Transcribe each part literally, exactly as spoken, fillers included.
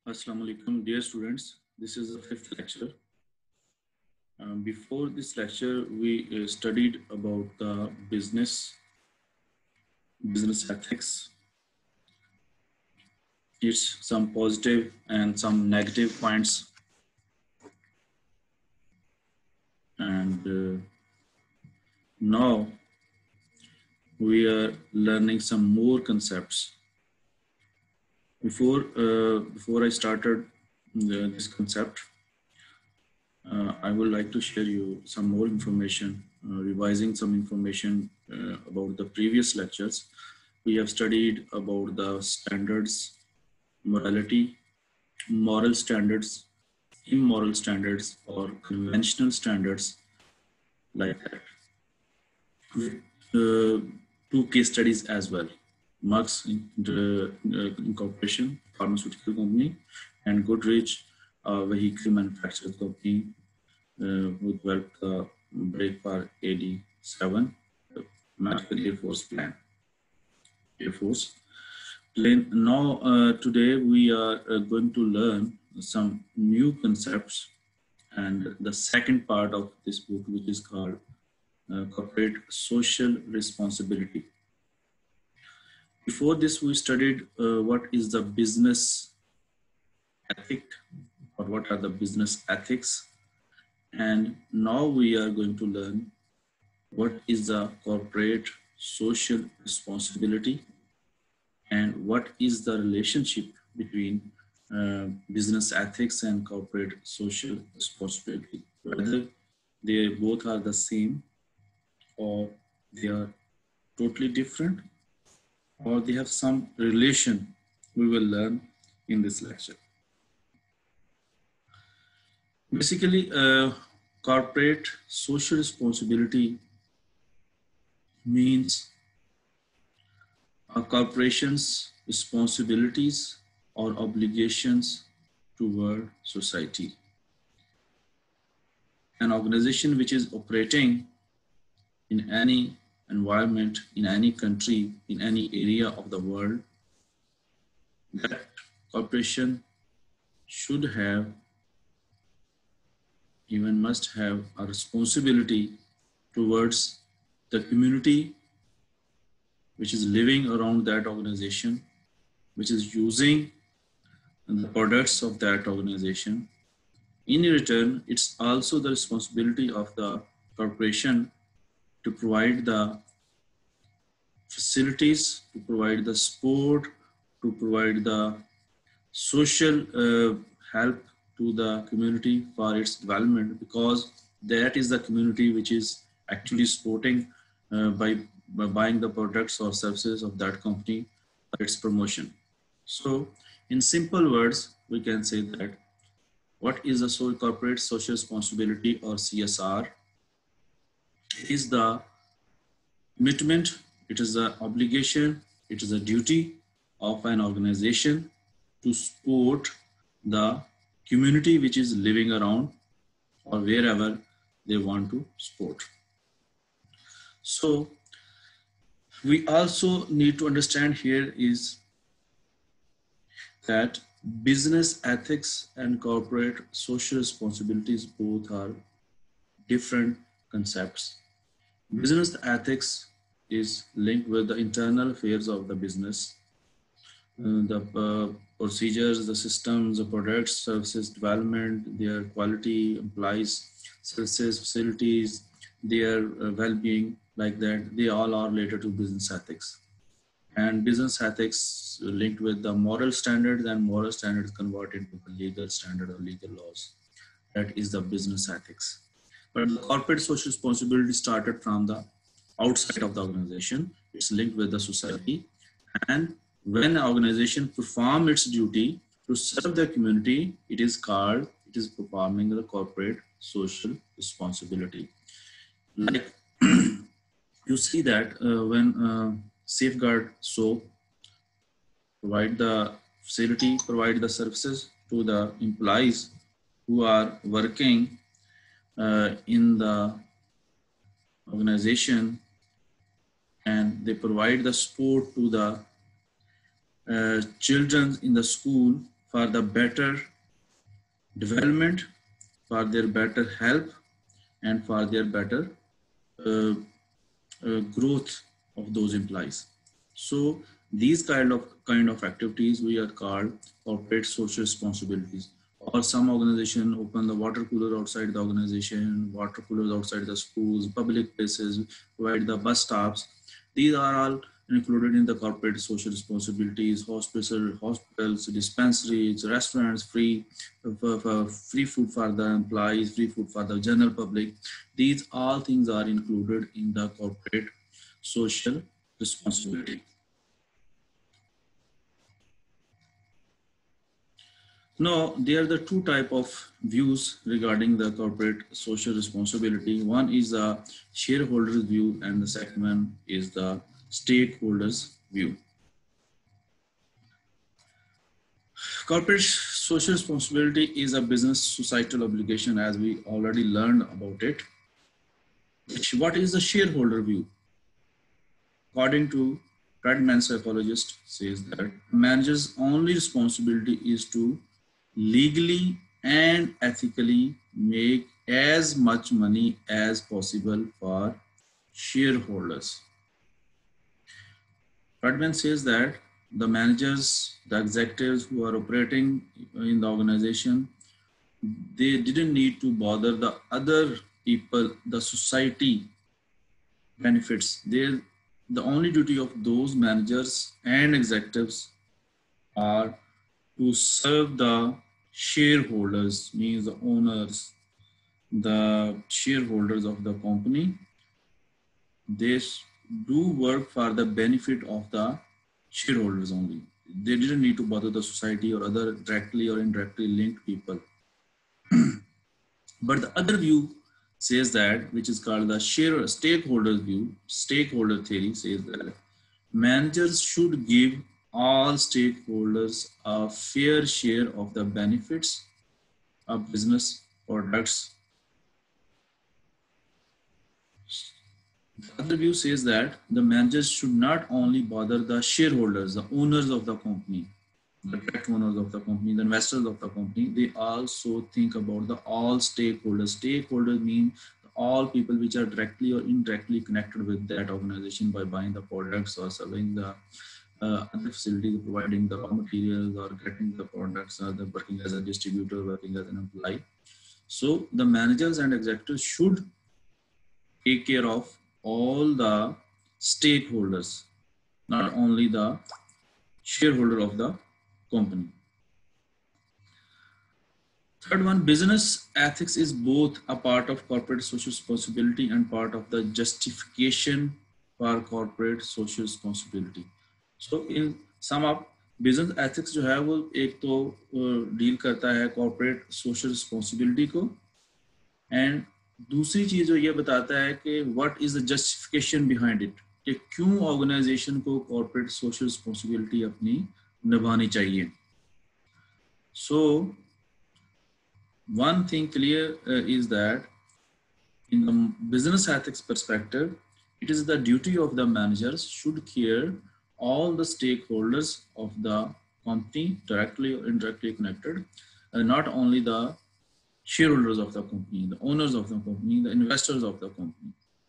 Assalamu alaikum, dear students. This is the fifth lecture. Um, before this lecture, we uh, studied about the business, business ethics, its some positive and some negative points. And uh, now we are learning some more concepts. Before, uh, before I started the, this concept, uh, I would like to share you some more information, uh, revising some information uh, about the previous lectures. We have studied about the standards, morality, moral standards, immoral standards, or conventional standards, like that. With uh, two case studies as well. Merck's Incorporation, pharmaceutical company, and Goodrich, a vehicle manufacturing company, uh, who developed the brake for A D seven, American Air Force plan. Air Force. Now, uh, today we are uh, going to learn some new concepts, and the second part of this book, which is called uh, Corporate Social Responsibility. Before this, we studied uh, what is the business ethic, or what are the business ethics, and now we are going to learn what is the corporate social responsibility and what is the relationship between uh, business ethics and corporate social responsibility, whether they both are the same or they are totally different or they have some relation. We will learn in this lecture. Basically, uh, corporate social responsibility means a corporation's responsibilities or obligations toward society. An organization which is operating in any environment, in any country, in any area of the world, that corporation should have, even must have, a responsibility towards the community which is living around that organization, which is using the products of that organization. In return, it's also the responsibility of the corporation to provide the facilities, to provide the support, to provide the social uh, help to the community for its development, because that is the community which is actually supporting uh, by, by buying the products or services of that company for its promotion. So in simple words, we can say that what is the so corporate social responsibility, or C S R? It is the commitment, it is the obligation, it is a duty of an organization to support the community which is living around or wherever they want to support. So we also need to understand here is that business ethics and corporate social responsibilities both are different concepts. Business ethics is linked with the internal affairs of the business, uh, the uh, procedures, the systems, the products, services development, their quality, employees, services, facilities, their uh, well-being, like that. They all are related to business ethics. And business ethics linked with the moral standards, and moral standards converted into legal standard or legal laws. That is the business ethics. But the corporate social responsibility started from the outside of the organization. It's linked with the society. And when an organization performs its duty to serve the community, it is called, it is performing the corporate social responsibility. Like you see that uh, when uh, Safeguard Soap provide the facility, provide the services to the employees who are working uh, in the organization, and they provide the support to the uh, children in the school for the better development, for their better help, and for their better uh, uh, growth of those employees. So these kind of kind of activities we are called corporate social responsibilities. Or some organization open the water cooler outside the organization, water coolers outside the schools, public places, provide the bus stops. These are all included in the corporate social responsibilities. Hospital, hospitals, dispensaries, restaurants, free for, for free food for the employees, free food for the general public. These all things are included in the corporate social responsibility. Now, there are the two type of views regarding the corporate social responsibility. One is the shareholders view and the second one is the stakeholders view. Corporate social responsibility is a business societal obligation, as we already learned about it. What is the shareholder view? According to Friedman psychologist says that manager's only responsibility is to legally and ethically make as much money as possible for shareholders. Friedman says that the managers, the executives who are operating in the organization, they didn't need to bother the other people, the society benefits. They, the only duty of those managers and executives are to serve the shareholders, means the owners, the shareholders of the company. They do work for the benefit of the shareholders only. They didn't need to bother the society or other directly or indirectly linked people. But the other view says that, which is called the share stakeholders view, stakeholder theory says that managers should give all stakeholders a fair share of the benefits of business products. The other view says that the managers should not only bother the shareholders, the owners of the company, the direct owners of the company, the investors of the company, they also think about the all stakeholders. Stakeholders mean all people which are directly or indirectly connected with that organization by buying the products or selling the uh, other facilities, providing the raw materials or getting the products, or the working as a distributor, working as an employee. So the managers and executives should take care of all the stakeholders, not only the shareholder of the company. Third one, business ethics is both a part of corporate social responsibility and part of the justification for corporate social responsibility. So in sum up, business ethics जो है वो एक तो deal करता है corporate social responsibility को, and दूसरी चीज जो ये बताता है कि what is the justification behind it, कि क्यों ऑर्गेनाइजेशन को corporate social responsibility अपनी निभानी चाहिए. So one thing clear uh, is that in the business ethics perspective, it is the duty of the managers should care all the stakeholders of the company, directly or indirectly connected, and not only the shareholders of the company, the owners of the company, the investors of the company.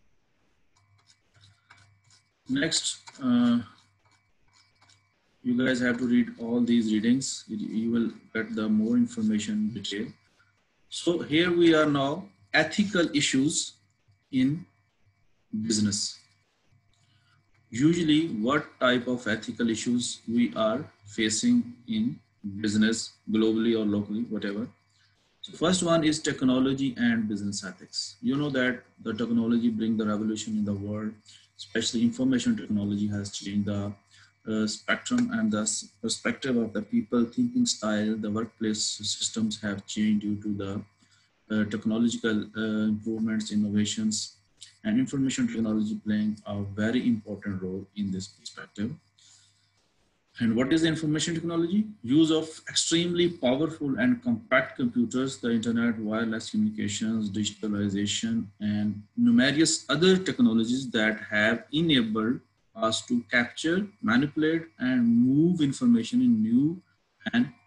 Next, uh, you guys have to read all these readings. You will get the more information in detail. So here we are now, ethical issues in business. Usually what type of ethical issues we are facing in business, globally or locally, whatever. So first one is technology and business ethics. You know that the technology brings the revolution in the world, especially information technology has changed the uh, spectrum and the perspective of the people, thinking style, the workplace systems have changed due to the uh, technological uh, improvements, innovations, and information technology playing a very important role in this perspective. And what is the information technology? Use of extremely powerful and compact computers, the internet, wireless communications, digitalization, and numerous other technologies that have enabled us to capture, manipulate, and move information in new and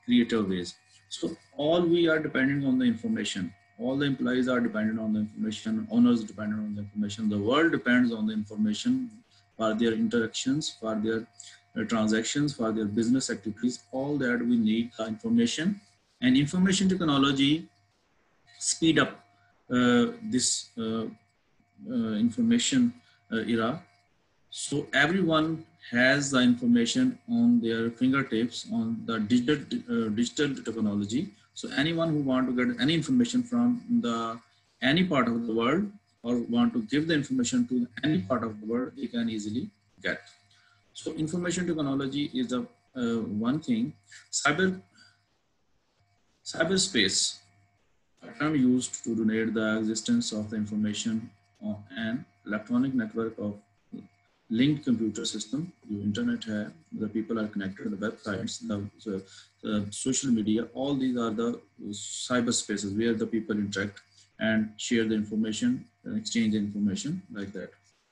creative ways. So all we are depending on the information. All the employees are dependent on the information. Owners dependent on the information. The world depends on the information for their interactions, for their uh, transactions, for their business activities. All that we need the information, and information technology speed up uh, this uh, uh, information uh, era. So everyone has the information on their fingertips on the digital uh, digital technology. So anyone who want to get any information from the any part of the world or want to give the information to any part of the world, they can easily get. So information technology is the uh, one thing. Cyber cyberspace, a term used to denote the existence of the information on an electronic network of linked computer system. The internet hai, the people are connected, the websites, the, the, the social media, all these are the cyber spaces where the people interact and share the information, exchange information like that.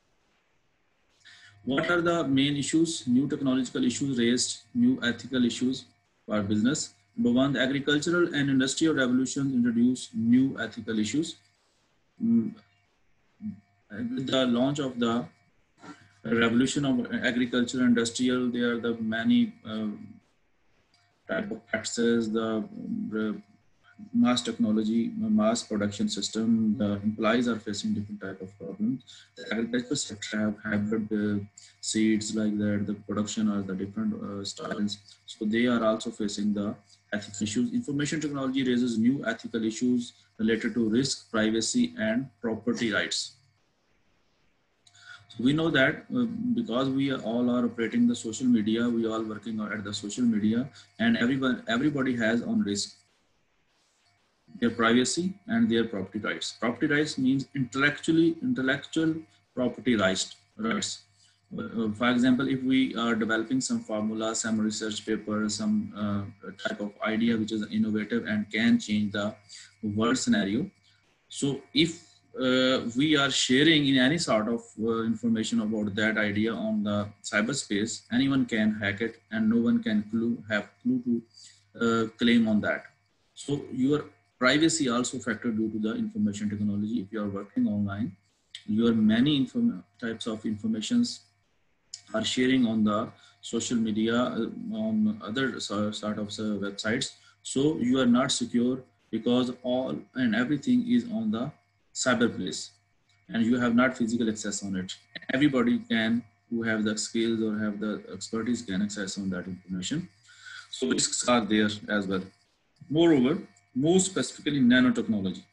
What are the main issues? New technological issues raised, new ethical issues for business. Number one, the agricultural and industrial revolutions introduced new ethical issues. With the launch of the revolution of agriculture and industrial, there are the many uh, type of practices, the, the mass technology, mass production system, the employees are facing different type of problems. The agriculture sector have hybrid uh, seeds like that, the production are the different uh, styles. So they are also facing the ethical issues. Information technology raises new ethical issues related to risk, privacy, and property rights. So we know that uh, because we are all are operating the social media, we all working at the social media, and everyone, everybody has on risk their privacy and their property rights. Property rights means intellectually intellectual property rights. rights. Uh, for example, if we are developing some formula, some research paper, some uh, type of idea which is innovative and can change the world scenario. So if uh, we are sharing in any sort of uh, information about that idea on the cyberspace, anyone can hack it and no one can clue, have clue to uh, claim on that. So your privacy also factored due to the information technology. If you are working online, your many inform types of informations are sharing on the social media, uh, on other sort of uh, websites. So you are not secure because all and everything is on the cyberplace and you have not physical access on it. Everybody can, who have the skills or have the expertise, can access on that information. So risks are there as well. Moreover, more specifically nanotechnology.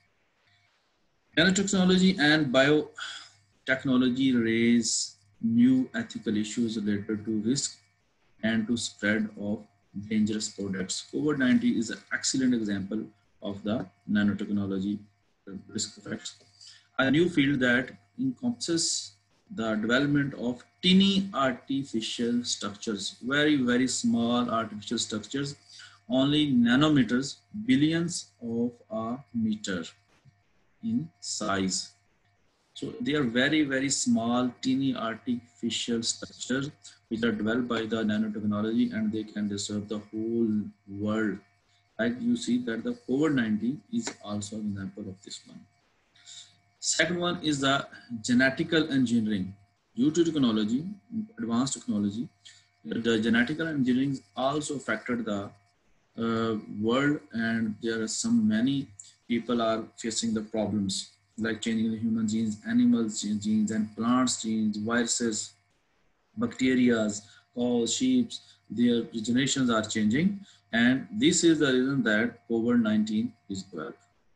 Nanotechnology and biotechnology raise new ethical issues related to risk and to spread of dangerous products. COVID nineteen is an excellent example of the nanotechnology risk effects. A new field that encompasses the development of tiny artificial structures, very, very small artificial structures, only nanometers, billions of a meter in size. So they are very, very small, teeny artificial structures which are developed by the nanotechnology and they can disturb the whole world. Like you see that the COVID nineteen is also an example of this one. Second one is the genetical engineering. Due to technology, advanced technology, the genetical engineering also affected the uh, world, and there are some many people are facing the problems like changing the human genes, animals genes, and plants genes, viruses, bacteria, cows, sheep, their generations are changing. And this is the reason that COVID nineteen is developed.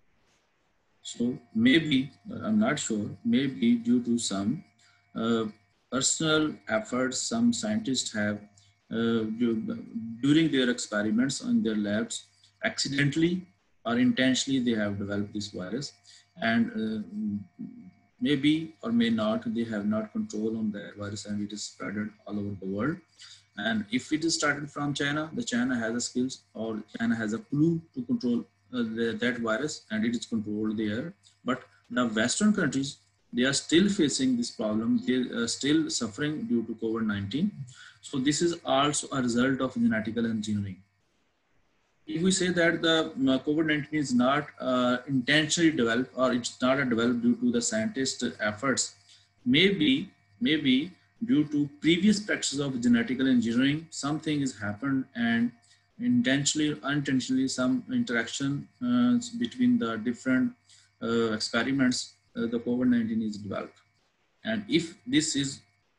So maybe, I'm not sure, maybe due to some uh, personal efforts some scientists have uh, during their experiments in their labs, accidentally or intentionally they have developed this virus, and uh, maybe or may not, they have not control on the virus and it is spreaded all over the world. And if it is started from China, the China has the skills or China has a clue to control uh, the, that virus and it is controlled there. But the Western countries, they are still facing this problem. They are still suffering due to COVID nineteen. So this is also a result of genetical engineering. if we say that the uh, COVID nineteen is not uh, intentionally developed or it's not a developed due to the scientist efforts, maybe, maybe due to previous practices of genetical engineering, something has happened and intentionally, unintentionally, some interaction uh, between the different uh, experiments, uh, the COVID nineteen is developed. And if this is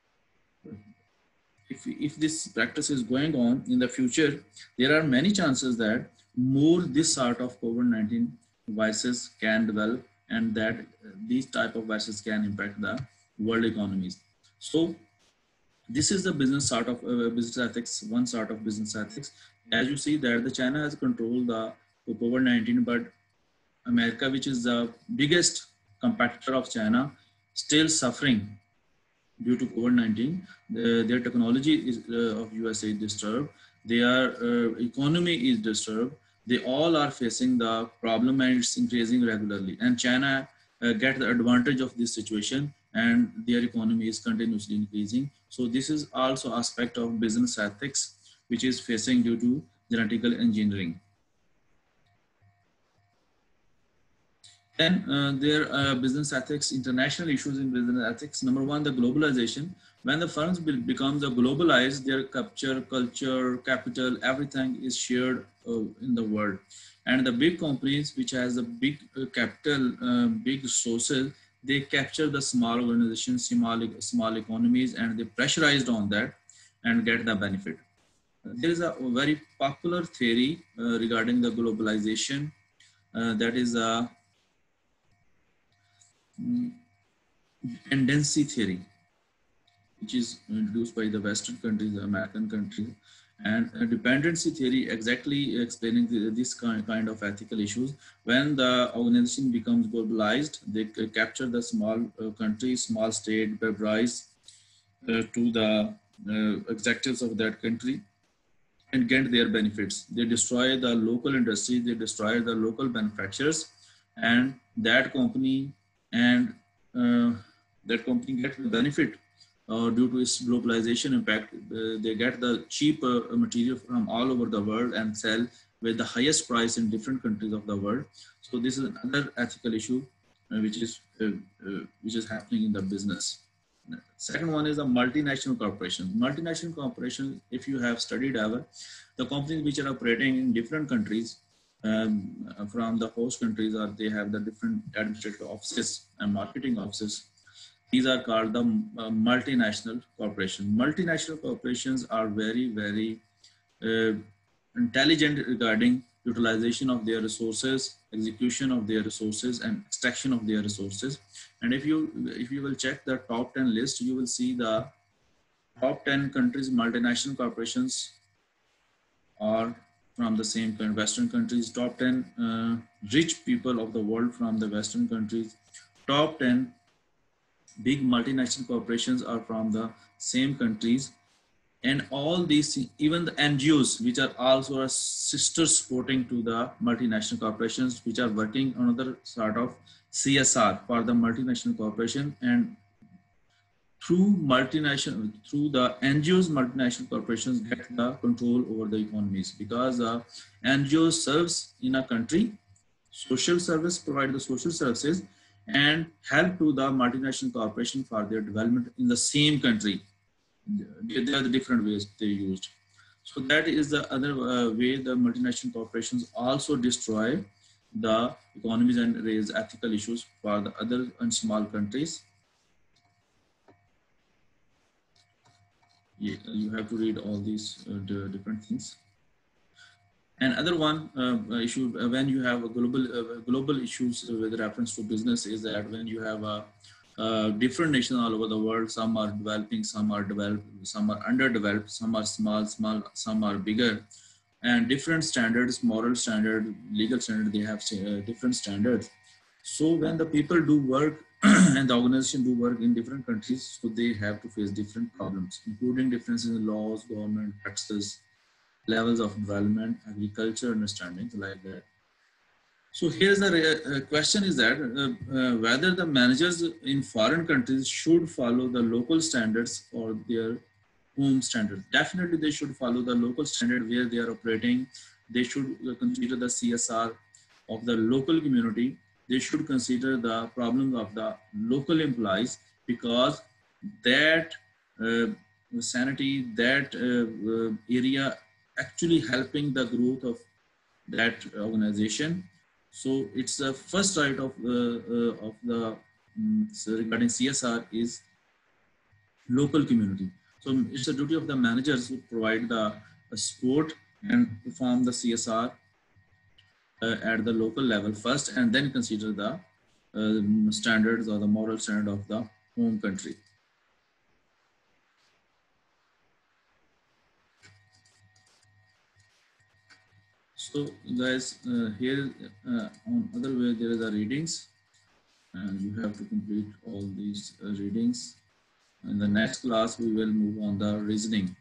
if, if this practice is going on in the future, there are many chances that more this sort of COVID nineteen viruses can develop and that uh, these type of viruses can impact the world economies. So this is the business sort of uh, business ethics, one sort of business ethics. As you see that the China has controlled the COVID nineteen, but America, which is the biggest competitor of China, still suffering due to COVID nineteen. The, their technology is, uh, of U S A is disturbed. Their uh, economy is disturbed. They all are facing the problem and it's increasing regularly. And China uh, get the advantage of this situation and their economy is continuously increasing. So this is also aspect of business ethics, which is facing due to genetical engineering. Then uh, there are business ethics, international issues in business ethics. Number one, the globalization. When the firms becomes a globalized, their capture, culture, capital, everything is shared uh, in the world. And the big companies, which has a big uh, capital, uh, big resources, they capture the small organizations, small, small economies, and they pressurized on that and get the benefit. There is a very popular theory uh, regarding the globalization. Uh, that is a dependency theory, which is introduced by the Western countries, the American countries. And a dependency theory exactly explaining the, this kind of ethical issues. When the organization becomes globalized, they capture the small uh, country, small state, web rise uh, to the uh, executives of that country and get their benefits. They destroy the local industry, they destroy the local manufacturers, and that company and uh, that company gets the benefit uh, due to its globalization impact. Uh, they get the cheap uh, material from all over the world and sell with the highest price in different countries of the world. So this is another ethical issue uh, which is uh, uh, which is happening in the business. Second one is the multinational corporations. Multinational corporations, if you have studied ever, the companies which are operating in different countries um, from the host countries, or they have the different administrative offices and marketing offices. These are called the uh, multinational corporations. Multinational corporations are very, very uh, intelligent regarding utilization of their resources, execution of their resources, and extraction of their resources. And if you if you will check the top ten list, you will see the top ten countries multinational corporations are from the same kind, Western countries. Top ten uh, rich people of the world from the Western countries. Top ten big multinational corporations are from the same countries. And all these, even the N G Os, which are also a sister supporting to the multinational corporations, which are working on another sort of C S R for the multinational corporation. And through multinational, through the N G Os, multinational corporations get the control over the economies, because the N G O serves in a country, social service, provide the social services and help to the multinational corporation for their development in the same country. There are the different ways they used. So that is the other uh, way the multinational corporations also destroy the economies and raise ethical issues for the other and small countries. Yeah, you have to read all these uh, the different things. And other one uh, issue uh, when you have a global uh, global issues with reference to business is that when you have a uh, different nations all over the world, some are developing, some are developed, some are underdeveloped, some are small, small, some are bigger, and different standards, moral standard, legal standard, they have uh, different standards. So when the people do work and the organization do work in different countries, so they have to face different problems, including differences in laws, government practices, levels of development, agriculture, understanding, like that. So here's the uh, question is that uh, uh, whether the managers in foreign countries should follow the local standards or their home standards. Definitely they should follow the local standard where they are operating. they should consider the C S R of the local community. They should consider the problems of the local employees, because that uh, sanity, that uh, uh, area actually helping the growth of that organization. So it's the first right of uh, uh, of the um, so regarding C S R is local community. So it's the duty of the managers to provide the uh, support and perform the C S R uh, at the local level first, and then consider the uh, standards or the moral standard of the home country. So guys, uh, here uh, on other way there is a readings, and you have to complete all these uh, readings. In the next class, we will move on the reasoning.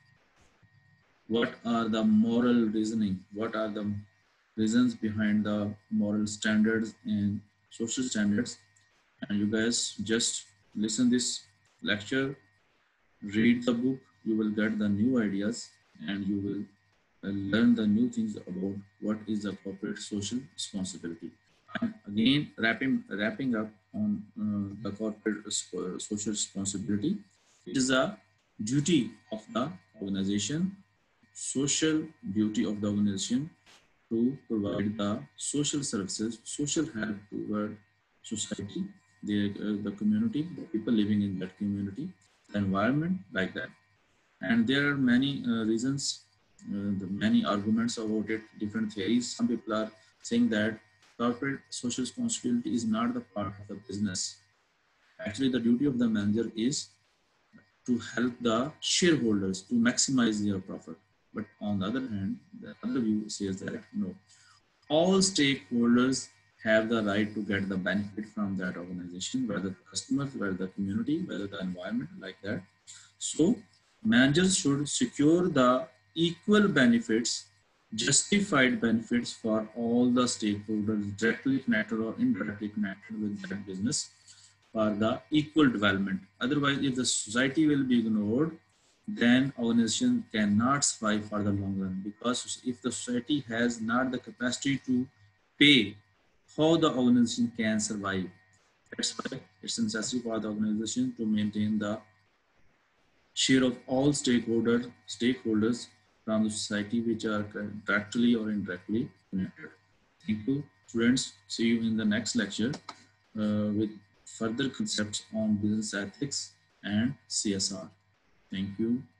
What are the moral reasoning? What are the reasons behind the moral standards and social standards? And you guys just listen this lecture, read the book, you will get the new ideas, and you will uh, learn the new things about what is the corporate social responsibility. And again, wrapping, wrapping up on uh, the corporate uh, social responsibility, it is a duty of the organization, social duty of the organization to provide the social services, social help toward society, the, uh, the community, the people living in that community, the environment, like that. And there are many uh, reasons, uh, the many arguments about it, different theories. Some people are saying that corporate social responsibility is not the part of the business. Actually, the duty of the manager is to help the shareholders to maximize their profit. But on the other hand, the other view says that no, all stakeholders have the right to get the benefit from that organization, whether the customers, whether the community, whether the environment, like that. So managers should secure the equal benefits, justified benefits for all the stakeholders directly connected or indirectly connected with that business for the equal development. Otherwise, if the society will be ignored, then organization cannot survive for the long run, because if the society has not the capacity to pay, how the organization can survive? That's why it's necessary for the organization to maintain the share of all stakeholders stakeholders from the society, which are directly or indirectly connected. Thank you, students. See you in the next lecture uh, with further concepts on business ethics and C S R. Thank you.